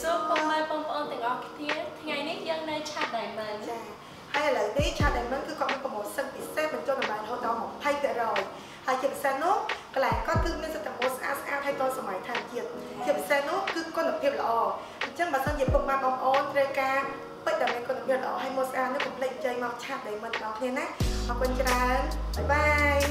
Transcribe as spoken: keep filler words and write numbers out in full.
សួរពុកម៉ែបងប្អូនទាំងអស់គ្នាថ្ងៃនេះយើងនៅឆាត Diamond ចាហើយឥឡូវនេះឆាត Diamond គឺគាត់មានប្រម៉ូសិនពិសេសបញ្ចុះតម្លៃរហូតដល់ ยี่สิบเปอร์เซ็นต์ ហើយជាពិសេសនោះកន្លែងគាត់គឺមានសិទ្ធិម៉ូស្អាតស្អាតហើយទាន់សម័យថែមទៀតជាពិសេសនោះគឺគុណភាពល្អអញ្ចឹងបើសិនជាពុកម៉ែបងប្អូនត្រូវការពេជ្រដែលមានគុណភាពល្អហើយម៉ូស្អាតនេះកុំភ្លេចចេញមកឆាត Diamond ដល់គ្នាណាអរគុណច្រើនបាយបាយ